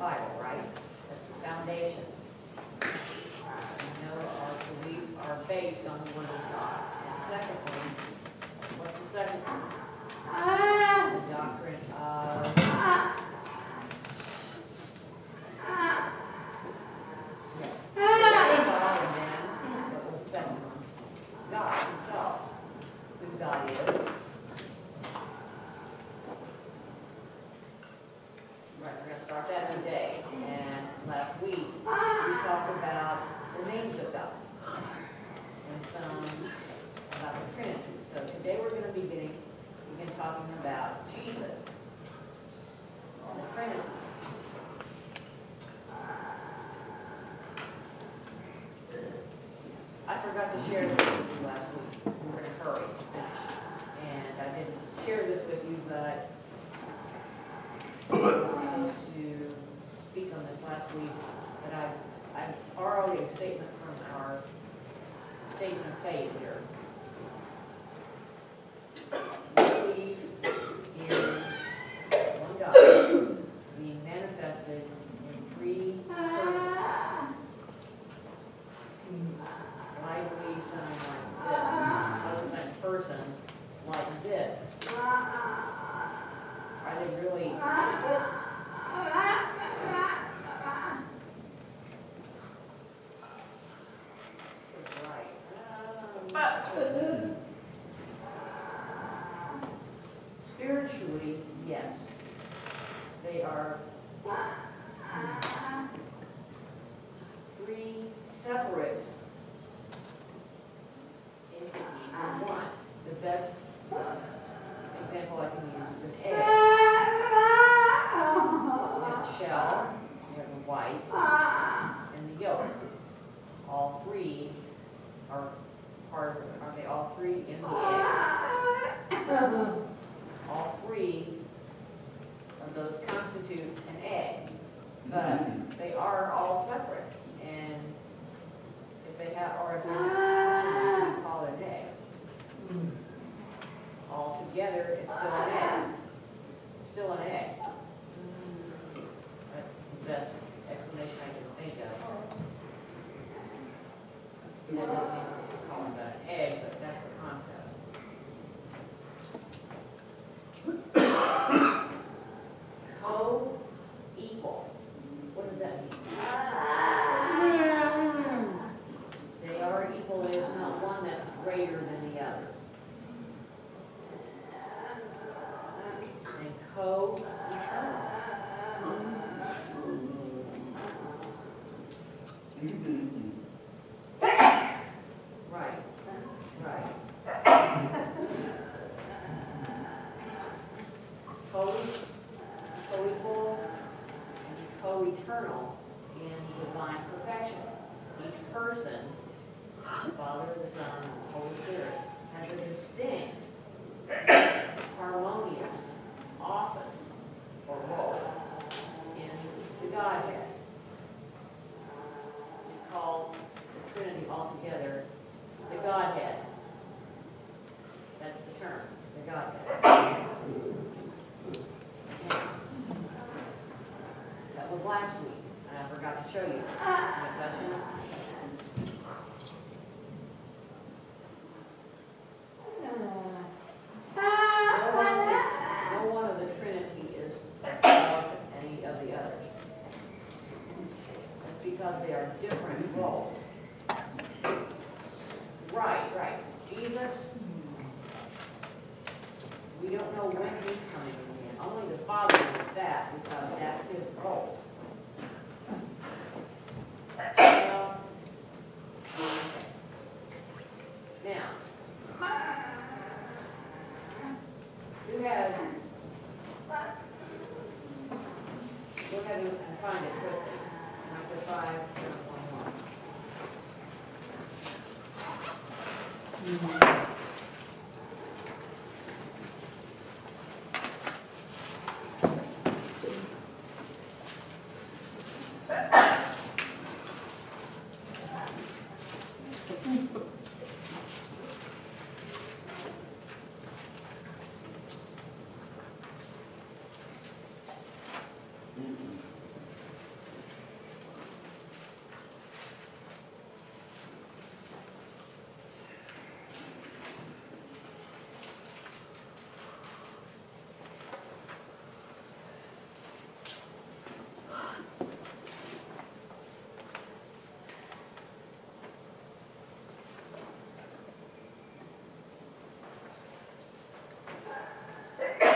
Bible, right? That's the foundation. You know, our beliefs are based on the Word of God. And secondly, what's the second one? The doctrine of God, and then what was the second one? God Himself. Who God is. Right, we're going to start that today. And last week we talked about the names of God and some about the Trinity. So today we're going to begin talking about Jesus and the Trinity. I forgot to share this with you last week. We were in a hurry to finish. And I didn't share this with you, but I was supposed to speak on this last week. But I've borrowed a statement from our statement of faith here. We believe in one God being manifested in three persons. Why do we sound like this? Why do we sound person like this? Are they really? Right. Spiritually, yes. They are three separate entities in one. The best example I can use is an egg. You have a shell, you have the white, and the yolk. All three are they all three in the egg? All three of those constitute an egg, but they are all separate. And if they have, or if they're not, we call it an egg. All together, it's still an egg. It's still an egg. That's the best explanation I can think of. I don't think it's called an egg, but that's the concept. Co-equal. What does that mean? They are equal. There's not one that's greater than the other. And co-eternal. Right. Right. Co-equal and co-eternal in divine perfection. Each person, the Father, the Son, and the Holy Spirit, has a distinct, harmonious office or role in the Godhead. We call the Trinity altogether the Godhead. That's the term, the Godhead. That was last week, and I forgot to show you this. Any questions? No one of the Trinity is above any of the others. That's because they are different roles. Right. Jesus, we don't know when he's coming in. Only the Father knows that because that's his role. Now, you have, go ahead and find it quickly. Chapter 5, verse 1.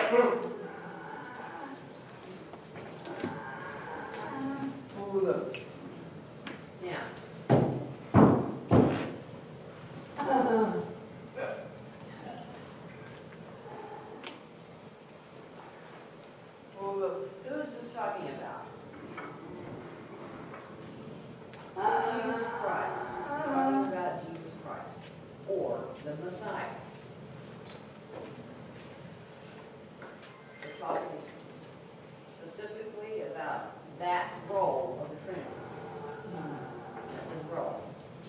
Who's this talking about? Jesus Christ. Talking about Jesus Christ. Or the Messiah. We're talking specifically about that role of the Trinity. That's his role.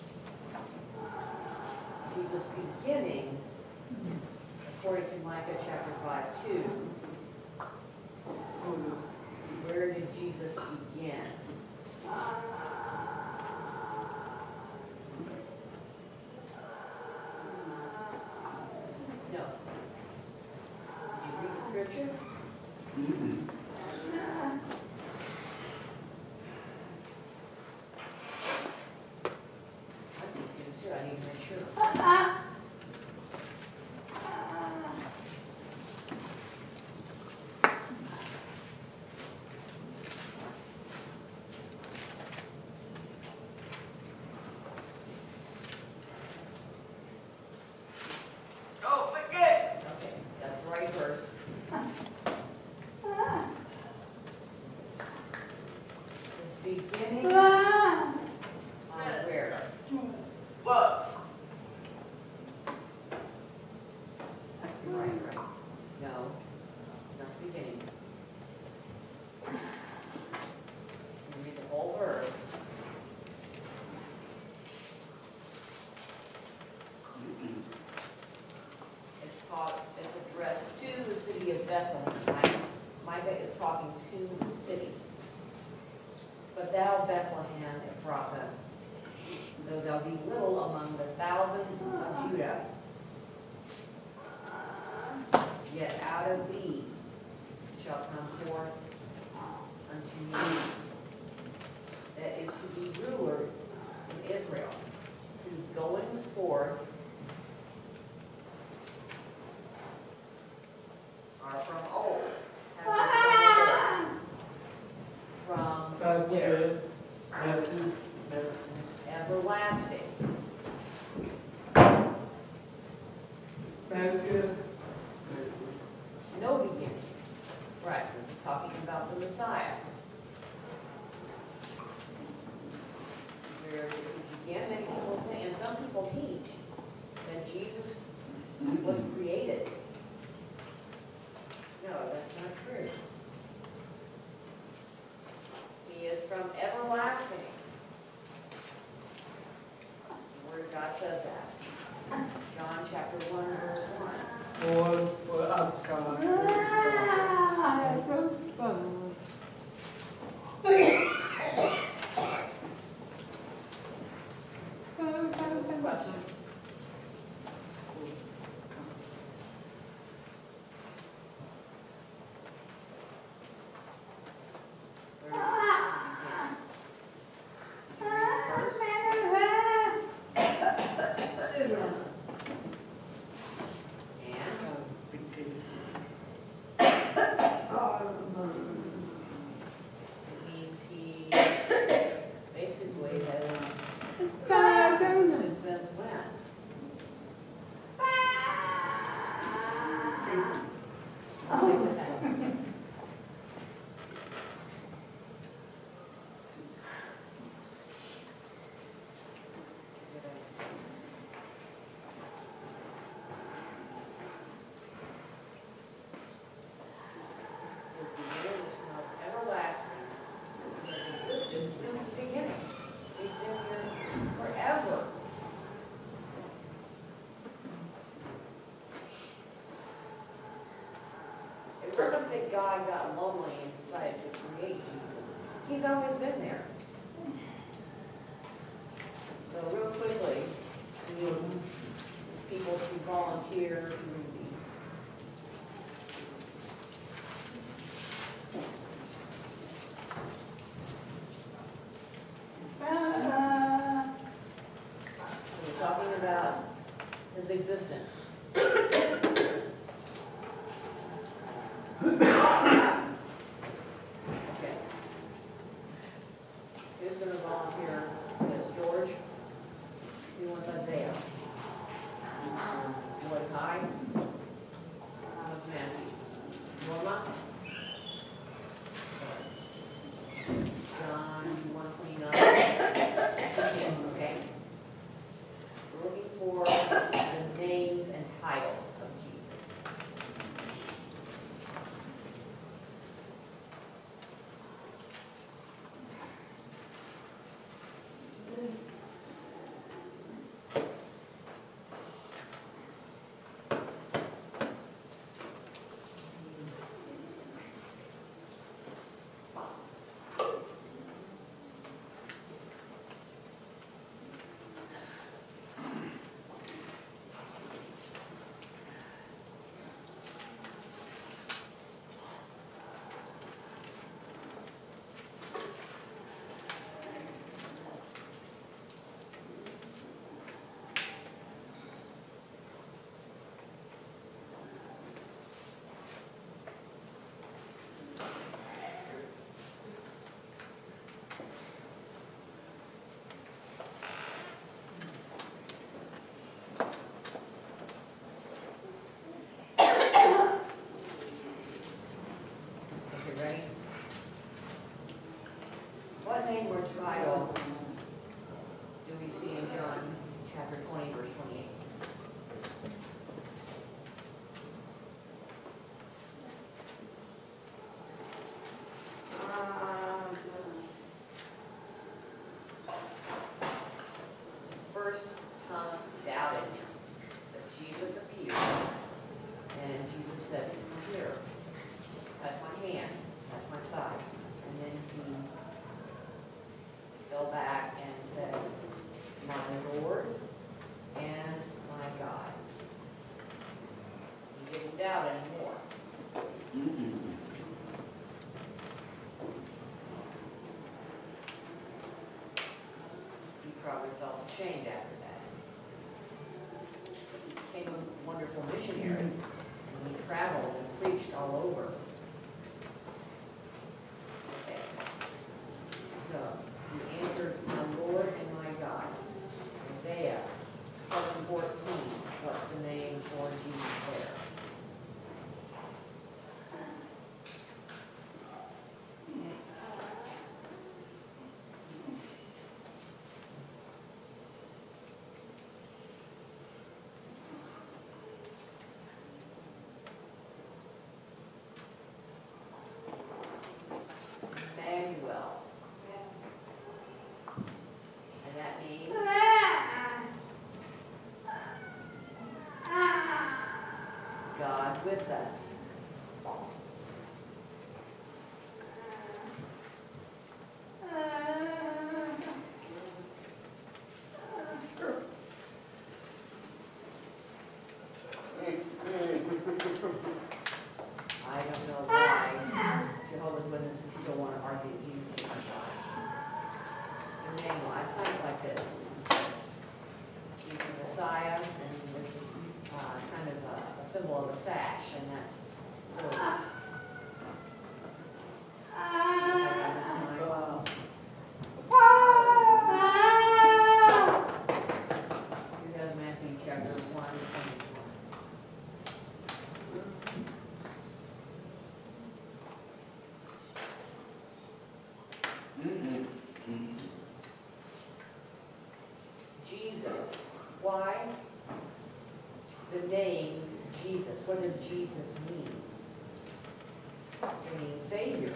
Jesus beginning, according to Micah chapter 5:2, where did Jesus begin? No. Did you read the scripture? I'm confused too. I need to make sure. Okay, that's the right verse. It's beginning on where? Right. No, not beginning. You read the whole verse. It's addressed to the city of Bethlehem. Micah is talking to the city. But thou, Bethlehem Ephrathah, though thou be little among the thousands of Judah, yet out of thee shall come forth unto me that is to be ruler in Israel, whose goings forth are from old, from where? Everlasting. No beginning. Right, this is talking about the Messiah. Where it began, many people think, and some people teach, that Jesus was created. No, that's not true. He is from everlasting. The Word of God says that. John chapter 1, verse 1. Question. It wasn't that God got lonely and decided to create Jesus. He's always been there. So real quickly, we need people to volunteer to read these. We're talking about his existence. going to volunteer this? George? Who wants Isaiah? Mordecai? What's Matthew? Norma? John 129. Okay. We're looking for the names and titles of Jesus. Ready? What name or title do we see in John chapter 20, verse 28? First, Thomas doubted him, but Jesus appeared, and Jesus said, "Come here, touch my hand, touch my side." And then he fell back and said, "My Lord and my God." He didn't doubt anymore. He probably felt ashamed after that. He became a wonderful missionary, and he traveled and preached all over. Okay. So, he answered, "My Lord and my God." Isaiah 7:14. What's the name for Jesus there? Emmanuel. And that means God with us. I don't know why Jehovah's Witnesses still want to argue use of God. Emmanuel, I say it like this. He's the Messiah, and this is kind of a symbol of a sash, and that's so. Who has Matthew chapter 1? Jesus. Why? The name Jesus. What does Jesus mean? It means Savior.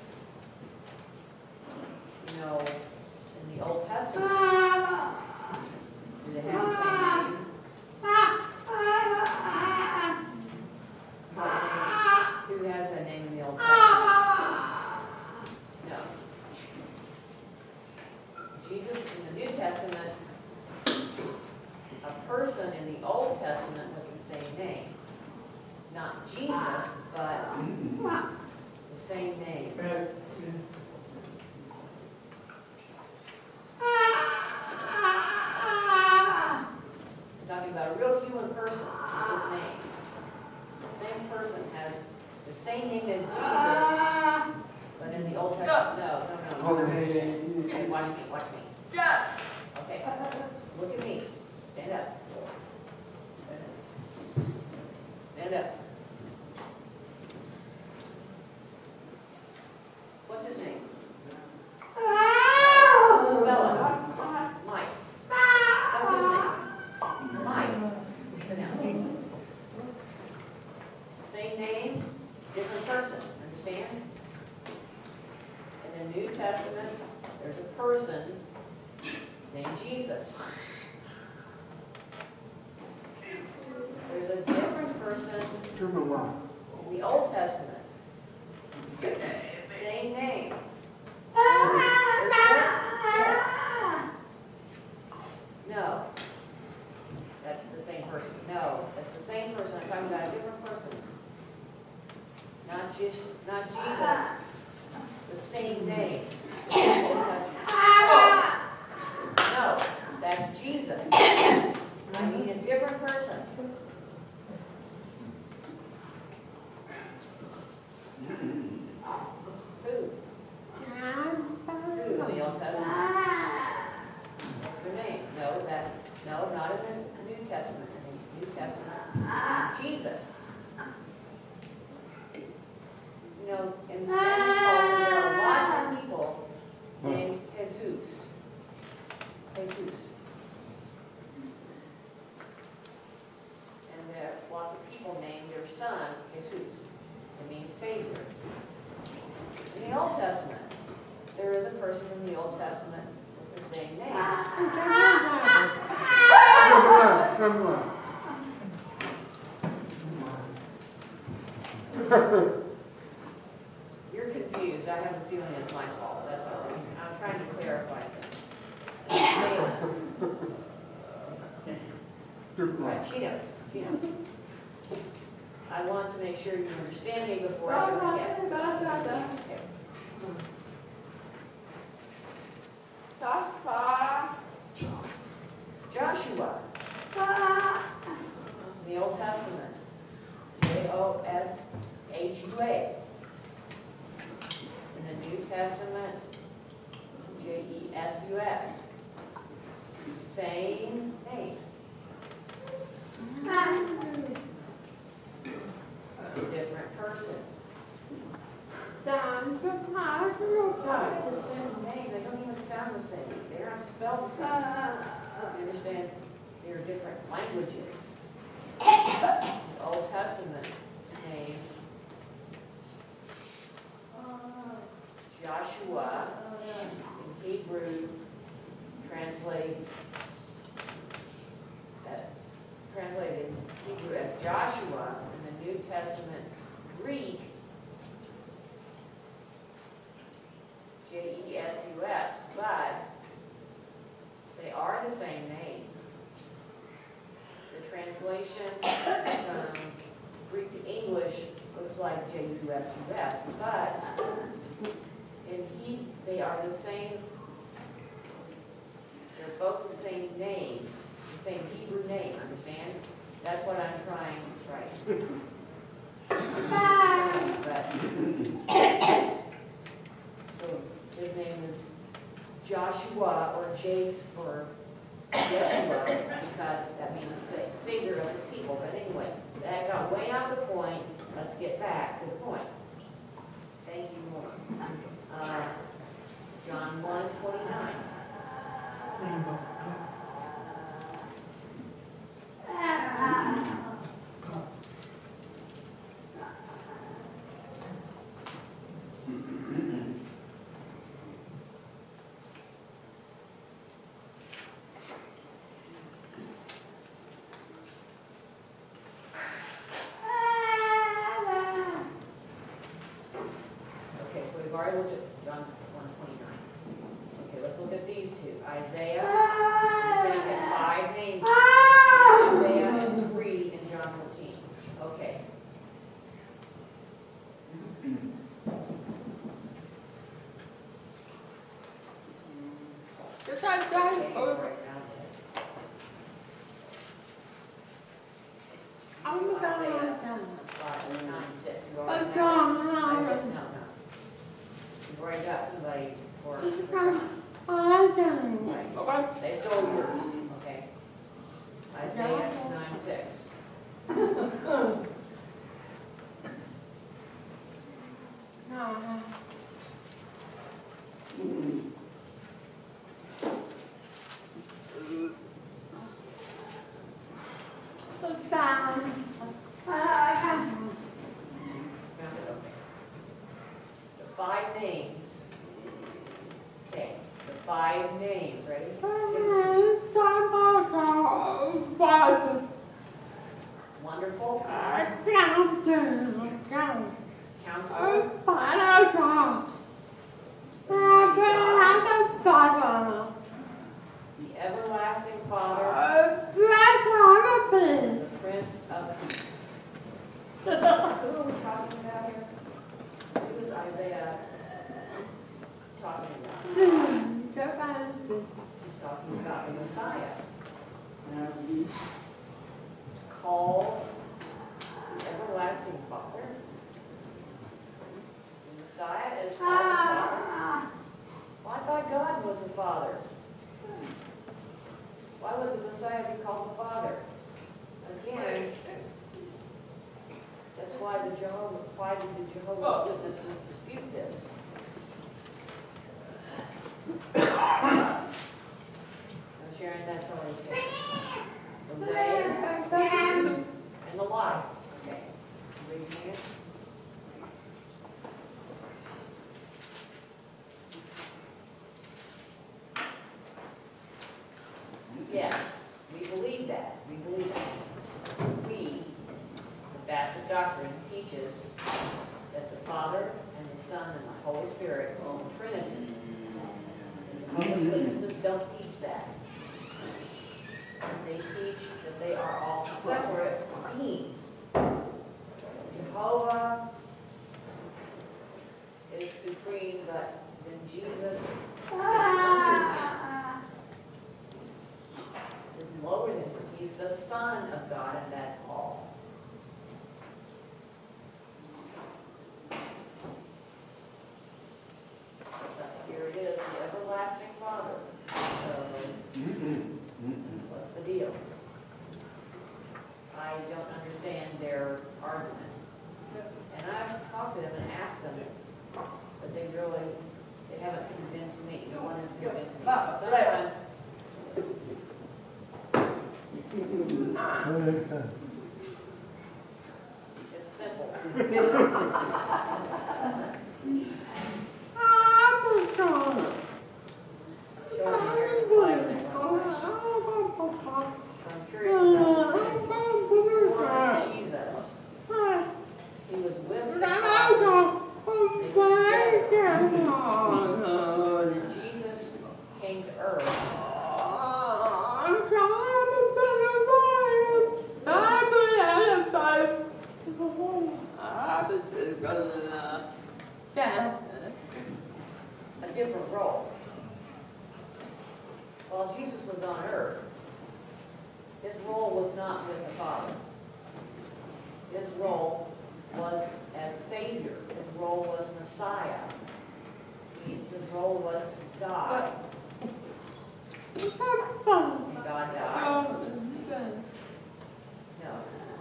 You know, in the Old Testament, do they have the same name? What name? Who has that name in the Old Testament? No. Jesus in the New Testament, a person in the Old Testament with the same name. Not Jesus, but the same name. We're talking about a real human person with his name. The same person has the same name as Jesus, but in the Old Testament. No. Okay, watch me. Okay, look at me. Stand up. Stand up. What's his name? Spell it. Mike. What's his name? Mike. Sit down. Same name, different person. Understand? In the New Testament, there's a person named Jesus. There's a different person in the Old Testament. Same name. Yes. No. That's the same person. No, that's the same person. I'm talking about a different person. Not Jesus. The same name. The Old Testament. No, that's Jesus. I mean a different person. Who? Who in the Old Testament? What's their name? No, not in the New Testament. In the New Testament, Jesus. You know, in Spanish culture, there are lots of people named Jesus. Jesus. And there are lots of people named their sons Jesus. It means Savior. In the Old Testament, there is a person in the Old Testament with the same name. You're confused. I have a feeling it's my fault. That's all. I'm trying to clarify things. Right, she knows. I want to make sure you understand me before I forget. Okay. Joshua. In the Old Testament. Joshua. In the New Testament, Jesus. Same name. Different person. The same name. They don't even sound the same. They're not spelled the same. You understand? They're different languages. The Old Testament name Joshua in Hebrew translated in Hebrew as Joshua. In the New Testament Greek, Jesus, but they are the same name. The translation from Greek to English looks like Jesus, but they are the same. They're both the same name, the same Hebrew name. Understand? That's what I'm trying to write. So his name is Joshua or Jace or Yeshua because that means Savior of the people. But anyway, that got way off the point. Let's get back to the point. Thank you more. John 1:29. Okay, so we've already looked at John 1:29. Okay, let's look at these two. Isaiah, we're going to get 5 names. Isaiah and 3 in John 14. Okay. Just try to die. Isaiah 5, 9, 6. You already No. You've already got somebody for Okay. right. They stole yours, okay? Isaiah 9:6. The 5 names. Okay, the 5 names. Ready? Wonderful. Counselor. The everlasting Father. The Prince of Peace. Who are we talking about here? Who is Isaiah talking about? He's talking about the Messiah. Called the everlasting Father. The Messiah is called the Father. Well, I thought God was the Father. Why would the Messiah be called the Father? Again, that's why the Jehovah's Witnesses dispute this. I'm sharing that's already taken. The way and the life. Okay. Raise your hand. Yes, we believe that. We believe that. We, the Baptist doctrine, teaches that the Father and the Son and the Holy Spirit are the Trinity. The Jehovah's Witnesses don't teach that. They teach that they are all separate beings. Jehovah is supreme, but then Jesus is under him. Is lower than him. He's the Son of God, and that's all. But here it is, the everlasting Father. So, what's the deal? I don't understand their argument. And I've talked to them and asked them, but they haven't convinced me. No one has convinced me. Sometimes it's simple. I'm curious about the Trinity. Before Jesus, he was with the Father. When Jesus came to earth, a different role. While Jesus was on earth, his role was not with the Father. His role was as Savior. His role was Messiah. His role was to die. And God died. No.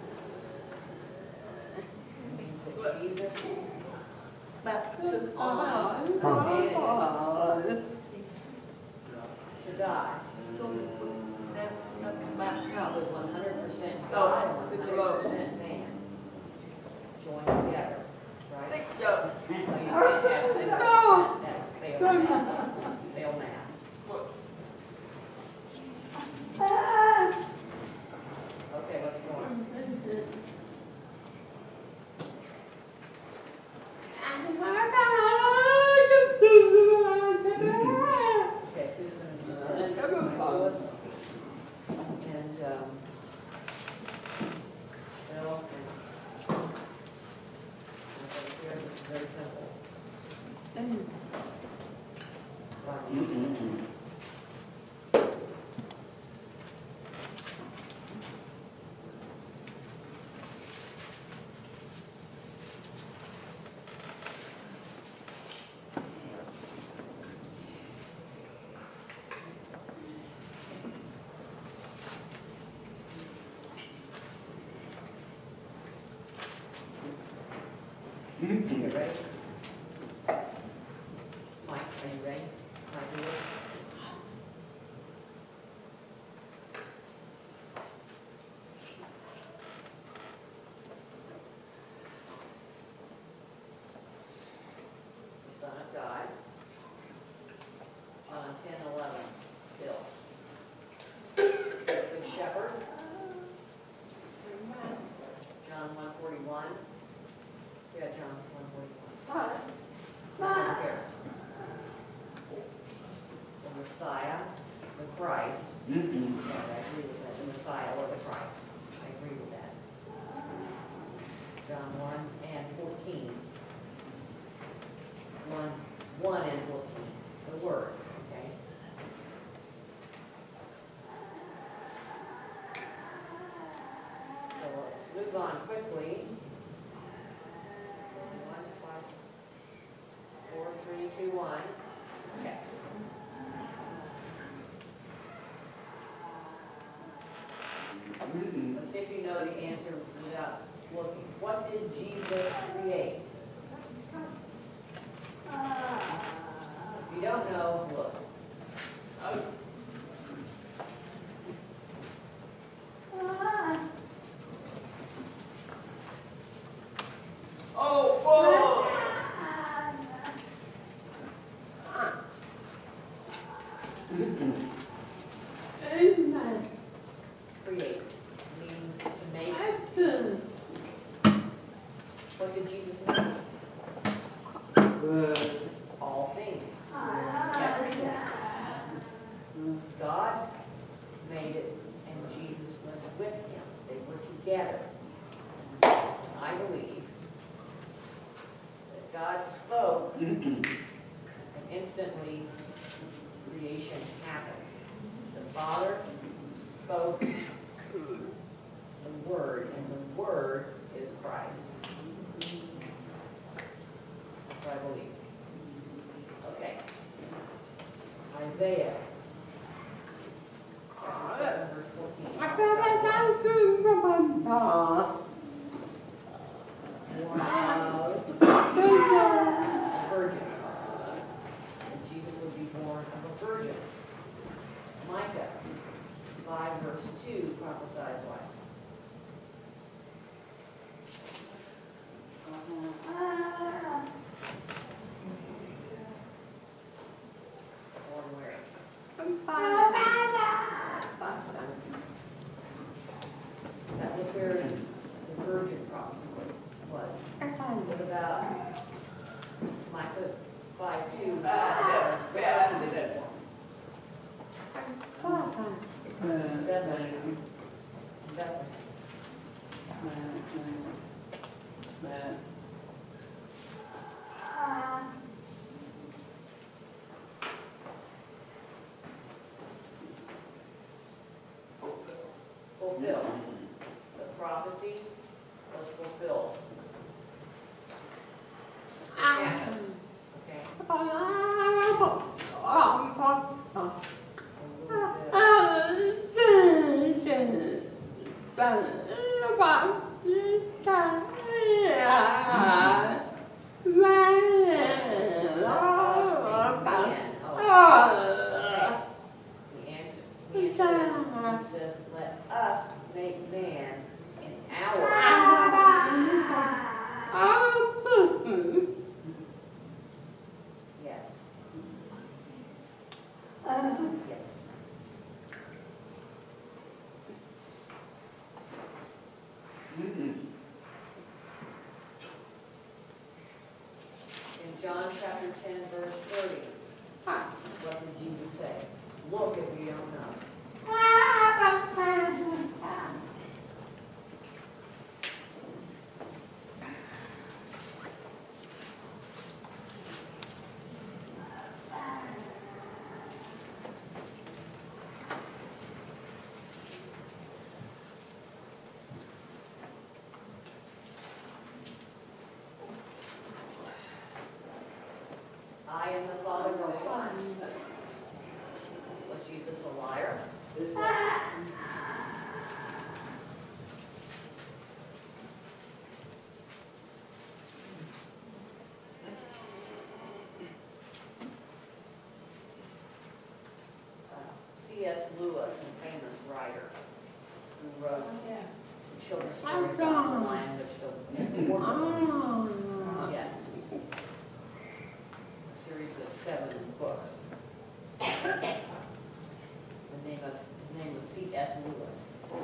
It means that Jesus took on humanity to die. He was 100% God and 100% man. Joined together. Right? So you can't have 100% that fail math. Okay, let's go on. Okay, who's going to do this? Lois and Bill and here. This is very simple. Right. You ready? Mike, are you ready? Mike, do this. The Son of God. John 10:11. Bill. Good Shepherd. John 1:41. Yeah, John 1:41. The Messiah, the Christ. Yeah, I agree with that. The Messiah or the Christ. I agree with that. John 1:14. 1 and 14. The Word. Okay. So let's move on quickly. 4, 3, 2, 1. Okay. Let's see if you know the answer without looking. What did Jesus create? If you don't know, look. Create means to make. What did Jesus make? All things. Everything. God made it, and Jesus went with him. They were together. I believe that God spoke, and instantly creation happened. The Father spoke the Word, and the Word is Christ. That's what I believe. Okay. Isaiah. Chapter 7, verse 14. A virgin. And Jesus would be born of a virgin. Micah 5, verse 2 prophesies what? Born where? That was where the virgin prophecy was. What about Micah 5:2? Fulfilled. The prophecy was fulfilled. It happened. Okay. It says, let us make man in our yes. Yes. In John chapter 10, verse 30, what did Jesus say? Look if you don't know. I and the Father are one. Was Jesus a liar? C.S. Lewis, a famous writer, who wrote the children's story about the lion, yes, a series of 7 books. His name was C.S. Lewis.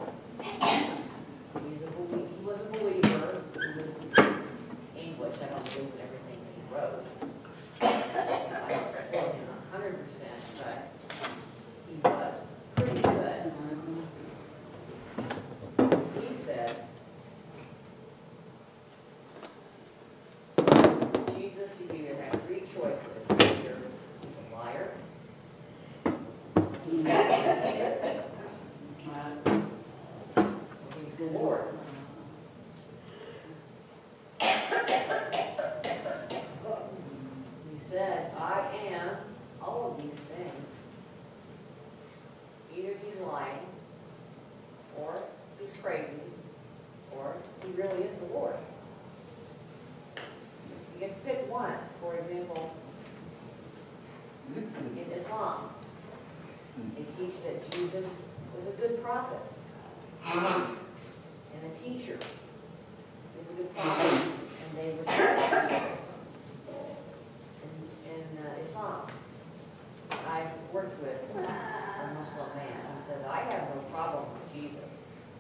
He was a believer. He was English. I don't believe in everything that he wrote. I don't support him 100%, but he was pretty good. He said, Jesus, you either have 3 choices. Either he's a liar, he's the Lord. He said, I am all of these things. Either he's lying, or he's crazy, or he really is the Lord. So you can pick one. For example, in Islam, they teach that Jesus was a good prophet and a teacher. He was a good prophet, and they respect Jesus. In Islam, I worked with a Muslim man who said, I have no problem with Jesus.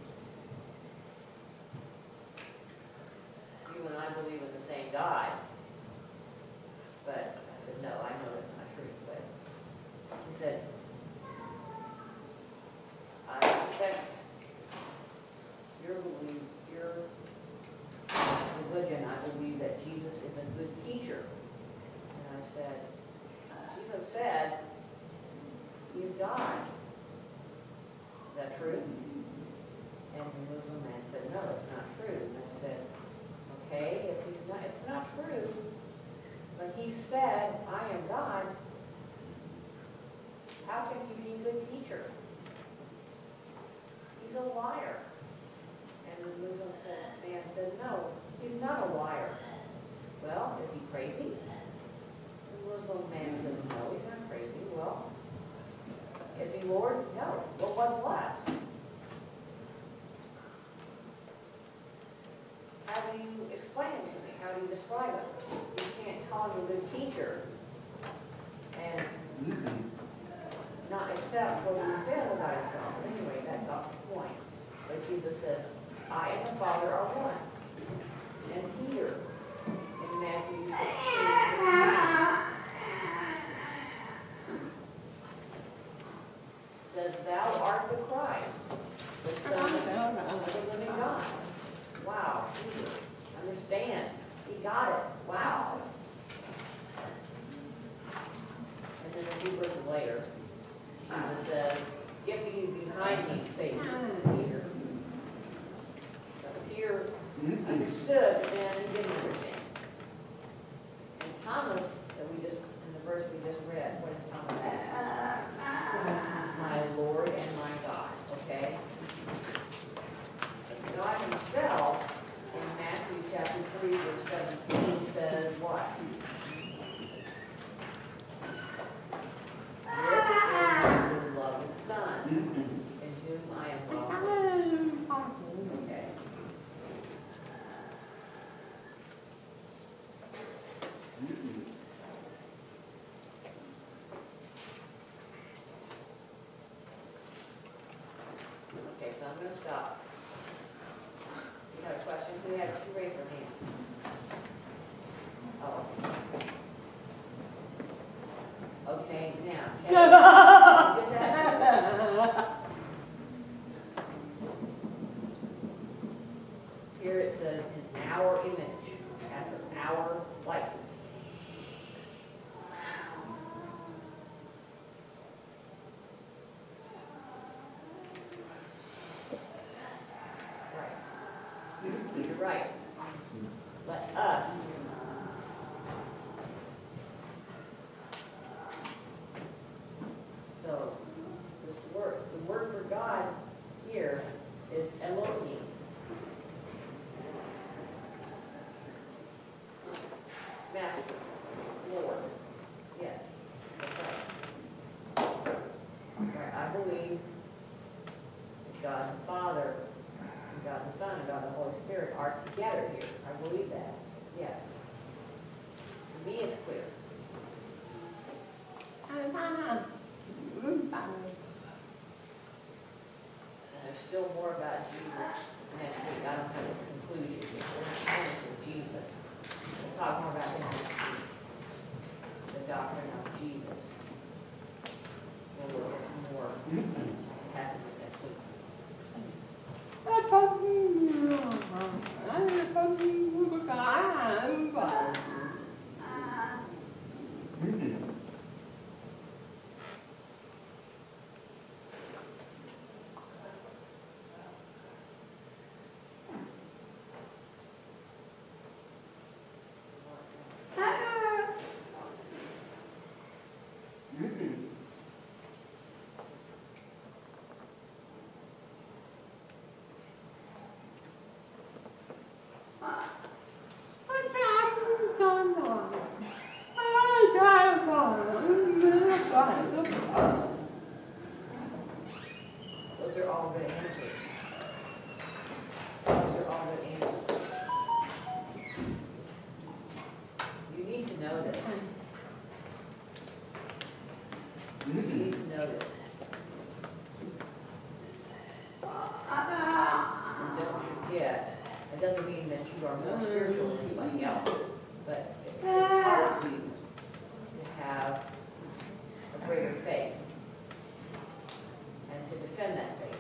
You and I believe in the same God. But I said, no, I know that's not true. But he said, I respect your belief, your religion. I believe that Jesus is a good teacher. And I said, Jesus said he's God. Is that true? And the Muslim man said, no, it's not true. And I said, okay, if it's not true, but he said, I am God, how can he be a good teacher? He's a liar. And the Muslim man said, no, he's not a liar. Well, is he crazy? The Muslim man said, no, he's not crazy. Well, is he Lord? No. What was left? How do you explain it to me? How do you describe it? You can't call him a good teacher and not accept what he says about himself. Anyway, that's off the point. But Jesus said, I and the Father are one. And Peter, in Matthew 16:16, says, thou art the Christ, the Son of the living God. Wow, Peter understands. He got it. Wow. And then a few verses later, Jesus says, get me behind me, Satan, Peter. But Peter understood, but then he didn't understand. And Thomas, in the verse we just read, what does Thomas say? My Lord and my God. Okay? So God himself, in Matthew chapter 3, verse 17, says what? This is my beloved Son, in whom I am well pleased. Okay. Okay, so I'm going to stop. You have a question? Who raised their hand? Oh. Okay, now. Just ask here it says, in our image, after our likeness. Right. You're right. Let us. So, the word for God here is Elohim. Master, Lord. Yes, that's right. Right. I believe are together here. I believe that. Yes. To me, it's clear. And there's still more about Jesus next week. I don't have a conclusion yet. We're not finished with Jesus. We'll talk more about him next week. The doctrine of Jesus. We'll look at some more passages next week. Those are all good answers. Those are all good answers. You need to know this. You need to know this. And don't forget, it doesn't mean that you are more spiritual than anybody else, but it helps you to have a greater faith and to defend that faith.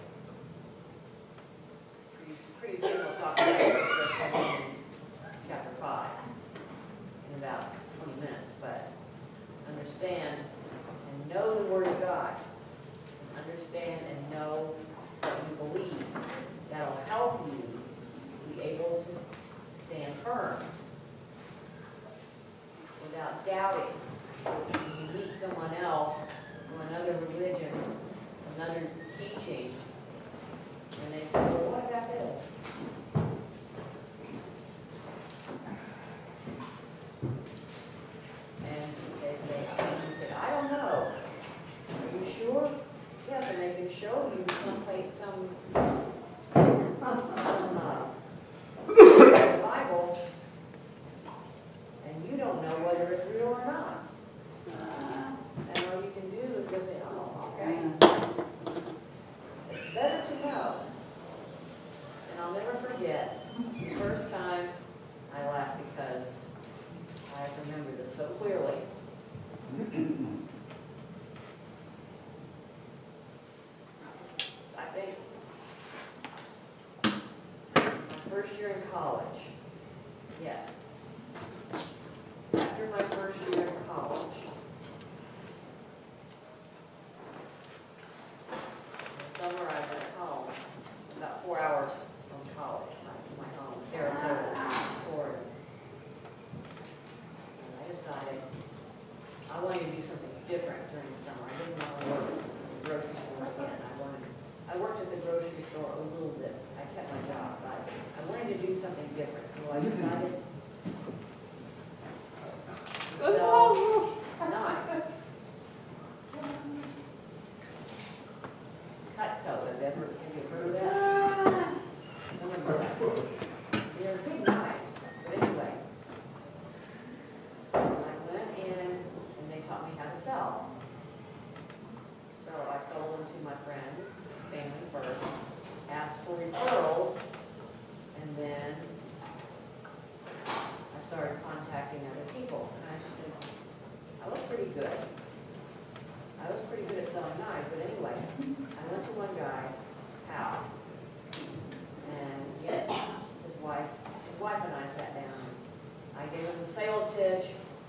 Pretty soon we'll talk about this in Romans chapter 5 in about 20 minutes, but understand and know the Word of God. And understand and know what you believe. That'll help you be able to stand firm without doubting. When you meet someone else from another religion, another teaching, and they say, well, what about this? And they say, you say, I don't know. Are you sure? Yes, and they can show you some Bible, and you don't know whether it's real or not. And all you can do is just say, oh, okay. It's better to know. And I'll never forget the first time I laughed because I remember this so clearly. I think my first year in college, yes. After my first year in college, in the summer I was at home, about 4 hours from college, my home, Sarasota, Florida. And I decided I wanted to do something different during the summer. I didn't want to work at the grocery store again. I worked at the grocery store a little bit. I kept my job, but I wanted to do something different. So I decided to sell knives. Cutco, have you heard of that? Some of you have. They're big knives, but anyway. I went in and they taught me how to sell. So I sold them to my friends, family first, asked for referrals, and then I started contacting other people. And I said, I was pretty good. I was pretty good at selling knives, but anyway, I went to one guy's house, and his wife and I sat down. I gave him the sales pitch.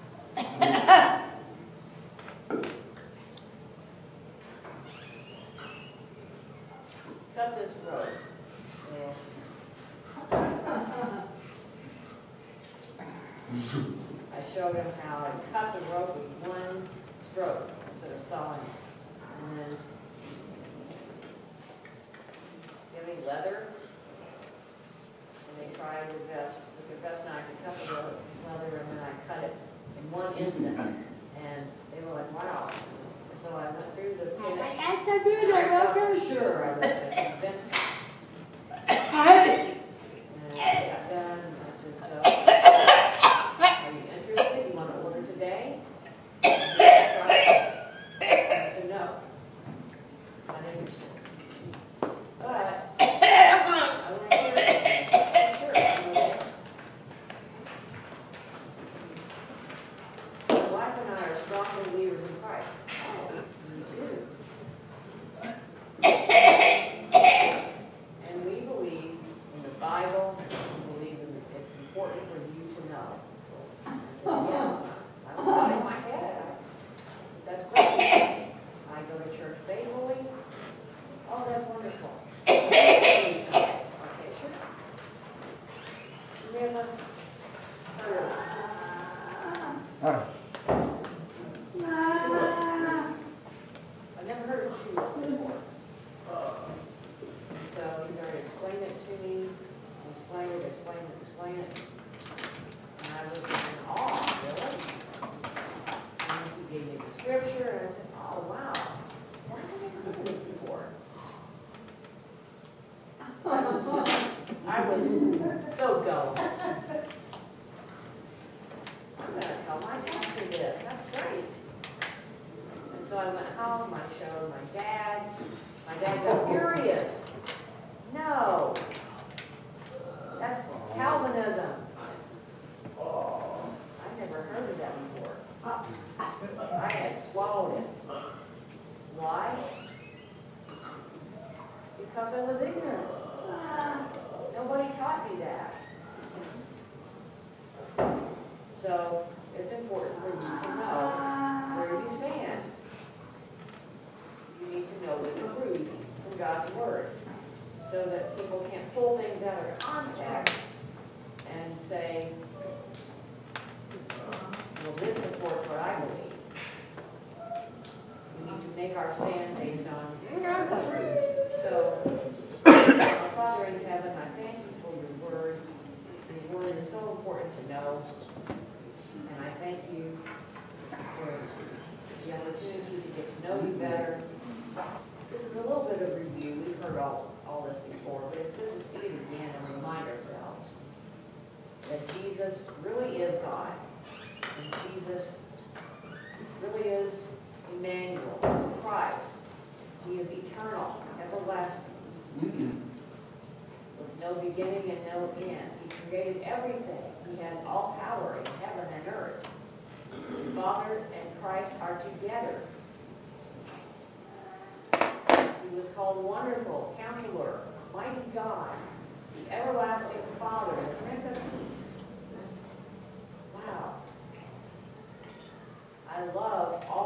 Cut this rope. I showed him how I cut the rope with one stroke instead of sawing it. And then, give me leather. And they tried with the best knife to cut the leather, and then I cut it in one instant. And they were like, wow. And so I went through the finish. Sure, I was convinced. And I got home, I showed my dad. My dad got furious. No, that's Calvinism. I've never heard of that before. I had swallowed it. Why? Because I was ignorant. Nobody taught me that. So it's important for you to know where you stand. You need to know the truth from God's Word so that people can't pull things out of context and say, well, this supports what I believe. We need to make our stand based on the truth. So, our Father in heaven, I thank you for your Word. Your Word is so important to know. And I thank you for the opportunity to get to know you better. This is a little bit of review. We've heard all this before, but it's good to see it again and remind ourselves that Jesus really is God. And Jesus really is Emmanuel, Christ. He is eternal, everlasting, with no beginning and no end. He created everything. He has all power in heaven and earth. The Father and Christ are together. He was called Wonderful, Counselor, Mighty God, the Everlasting Father, the Prince of Peace. Wow. I love all